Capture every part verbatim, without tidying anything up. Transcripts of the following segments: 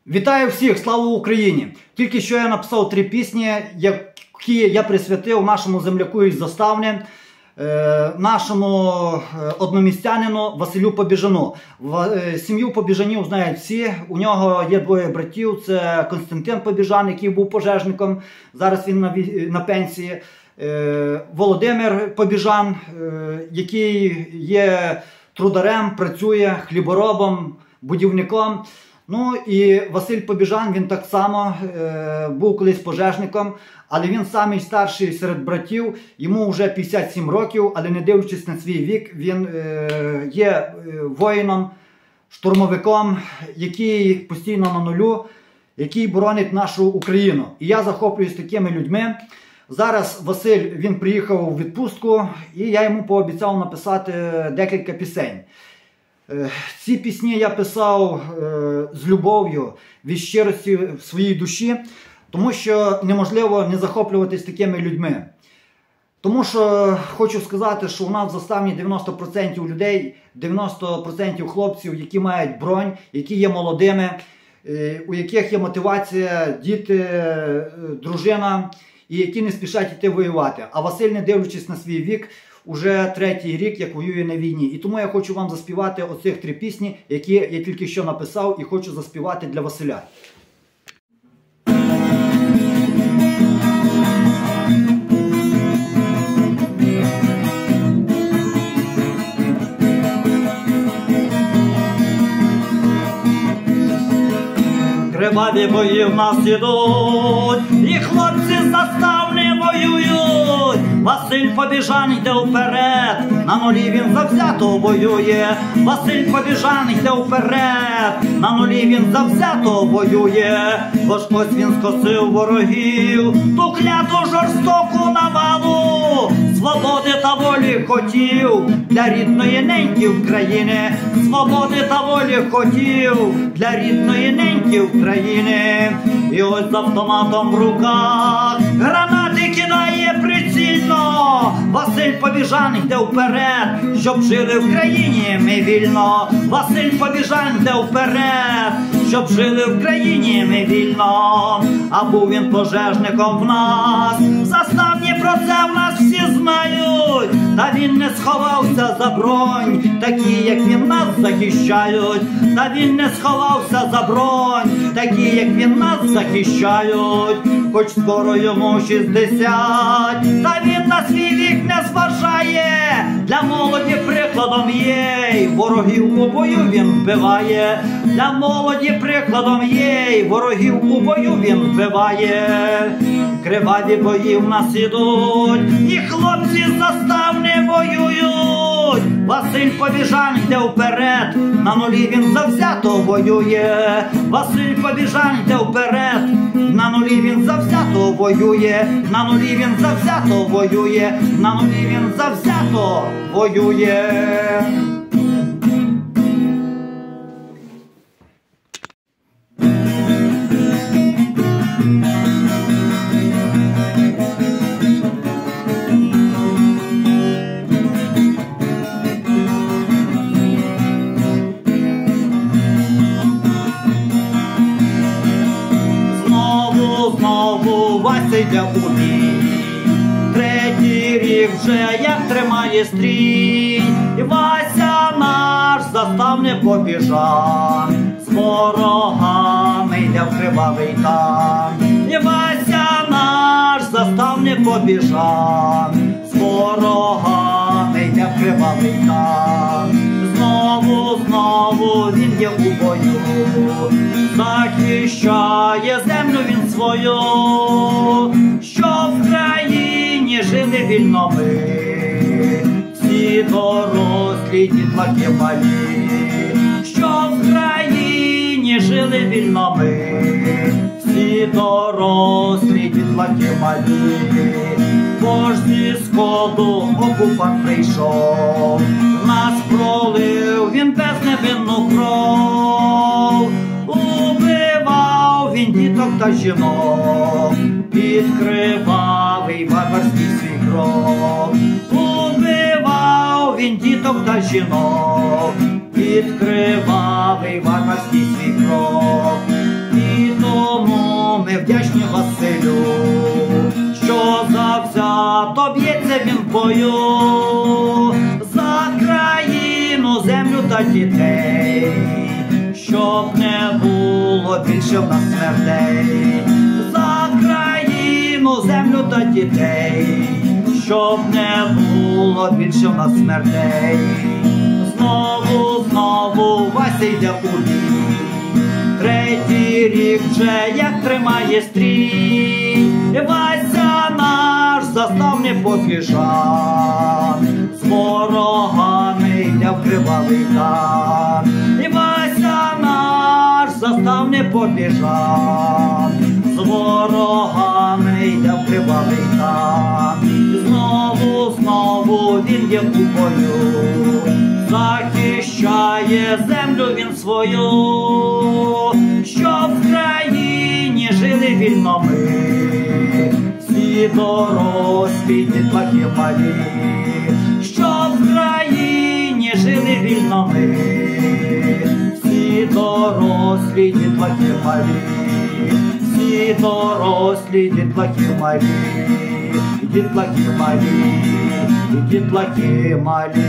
Вітаю всіх! Слава Україні! Тільки що я написав три пісні, які я присвятив нашому земляку із Заставни, нашому одномістянину Василю Побіжану. Сім'ю Побіжанів знають всі. У нього є двоє братів. Це Константин Побіжан, який був пожежником. Зараз він на, на пенсії. Володимир Побіжан, який є трударем, працює хліборобом, будівником. Ну і Василь Побіжан, він так само е, був колись пожежником, але він самий старший серед братів, йому вже п'ятдесят сім років, але не дивлячись на свій вік, він е, є е, воїном, штурмовиком, який постійно на нулю, який боронить нашу Україну. І я захоплююсь такими людьми. Зараз Василь, він приїхав у відпустку, і я йому пообіцяв написати декілька пісень. Ці пісні я писав з любов'ю, від щирості в своїй душі, тому що неможливо не захоплюватись такими людьми. Тому що хочу сказати, що у нас в Заставні дев'яносто відсотків людей, дев'яносто відсотків хлопців, які мають бронь, які є молодими, у яких є мотивація, діти, дружина, і які не спішать йти воювати. А Василь, не дивлячись на свій вік, уже третій рік, як воює на війні. І тому я хочу вам заспівати оцих три пісні, які я тільки що написав, і хочу заспівати для Василя. Криваві бої в нас ідуть, і хлопці з Заставни воюють. Василь Побіжан йде вперед, на нулі він завзято воює. Василь Побіжан йде вперед, на нулі він завзято воює. Бо ж ось він скосив ворогів, ту кляту жорстоку навалу. Свободи та волі хотів для рідної неньки України. Свободи та волі хотів для рідної неньки України. І ось з автоматом в руках гранати кидає прицільно. Василь Побіжан йде вперед, щоб жили в країні ми вільно. Василь Побіжан йде вперед, щоб жили в країні ми вільно. А був він пожежником в нас, в Заставні про це в нас всі знають. Та він не сховався за бронь, такі як він нас захищають. Та він не сховався за бронь, такі як він нас захищають. Хоч скоро йому шістдесят, та він на свій вік не зважає. Для молоді прикладом є, ворогів у бою він вбиває. Для молоді прикладом є, ворогів у бою він вбиває. Криваві бої в нас ідуть, і хлопці з Заставни воюють. Василь Побіжан йде вперед, на нулі він завзято воює. Василь Побіжан йде вперед, на нулі він завзято воює. На нулі він завзято воює. На нулі він завзято воює. Вася йде у бій, третій рік вже як тримає стрій. І Вася наш з Заставни Побіжан, з ворогами йде в кривавий тан. І Вася наш з Заставни Побіжан, з ворогами йде в кривавий тан. Знову, знову він є у бою, захищає землю він свою, щоб в країні жили вільно ми, всі дорослі, дітлахи малі. Щоб в країні жили вільно ми, всі дорослі, дітлахи малі. Бо ж зі сходу окупант прийшов, нас пролив він безневинну кров. Убивав він діток та жінок, під кривавий варварський свій кров. Убивав він діток та жінок, під кривавий варварський свій кров. стрілю, що завзято б'ється він в бою, за країну, землю та дітей, щоб не було більше в нас смертей. За країну, землю та дітей, щоб не було більше в нас смертей. Знову, знову Вася йде у бій, третій рік вже як тримає стрій. Вася наш заставний побіжан, з ворогами йде в кривавий тан. Вася наш заставний побіжан, з ворогами йде в кривавий тан. Знову, знову він є у бою, захищає землю він свою, щоб в країні жили вільно ми, всі дорослі, дітлахи малі, щоб в країні жили вільно ми, всі дорослі, дітлахи малі, всі дорослі, дітлахи малі, дітлахи малі, дітлахи малі.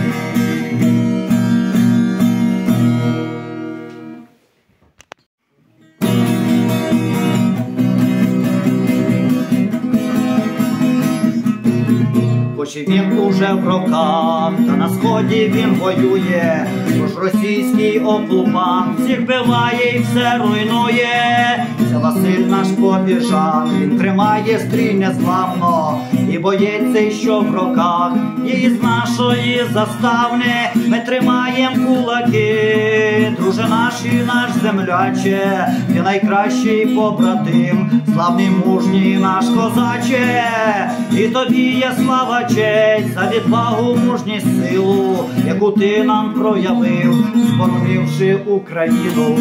Хоч і він уже в роках, та на сході він воює, тож російський окупант всіх биває і все руйнує. Це Василь наш побіжан, він тримає стрій незламно, і боєць цей, що в роках, є із нашої заставни. Ми тримаєм кулаки, друже наш і наш земляче, ти найкращий побратим, славний мужній наш козаче. І тобі є слава, честь за відвагу, мужність, силу, яку ти нам проявив, зборонивши Україну.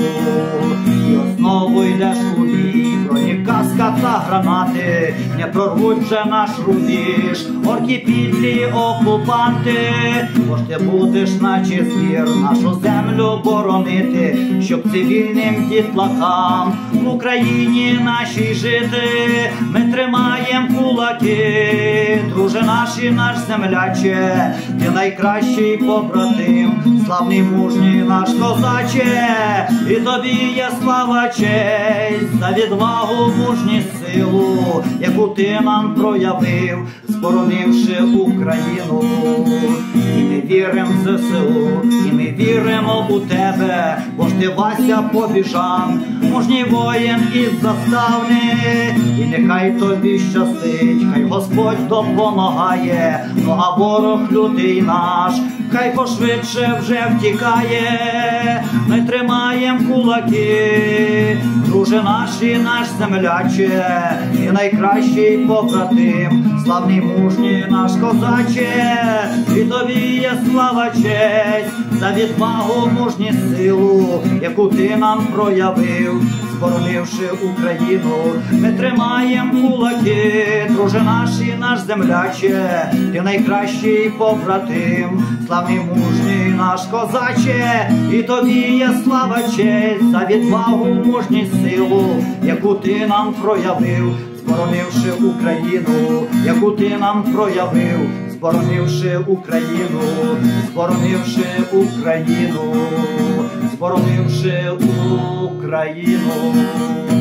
І знову йдеш у бій, броні, каска та гранати не прорвуть вже наш рубіж, орки, підлі, окупанти. Тож ти будеш, наче звір, нашу землю боронити, щоб цивільним дітлахам в Україні нашій жити. Ми тримаєм кулаки, друже наш і наш земляче, ти найкращий побратим, славний мужній наш козаче. І тобі є слава, честь за відвагу, мужність, силу, яку ти нам проявив, зборонивши Україну. І ми віримо в зе се у, і ми віримо у тебе, бо ж ти, Вася, побіжан, мужній воїн із заставни. І нехай тобі щастить, хай Господь допомагає, ну а ворог лютий наш, хай пошвидше вже втікає. Ми тримаєм кулаки, друже наш і наш земляче, і найкращий побратим, славний мужній наш козаче. І тобі є слава, честь за відвагу, мужність, силу, яку ти нам проявив, зборонивши Україну. Ми тримаєм кулаки, друже наш і наш земляче, ти найкращий побратим, славний мужній наш козаче. І тобі є слава, честь за відвагу, мужність, силу, яку ти нам проявив, зборонивши Україну, яку ти нам проявив, зборонивши Україну, зборонивши Україну, зборонивши Україну.